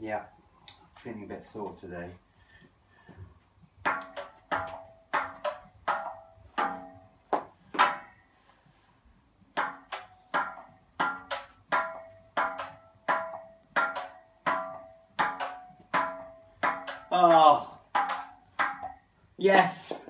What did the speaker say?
Yeah, feeling a bit sore today. Oh, yes.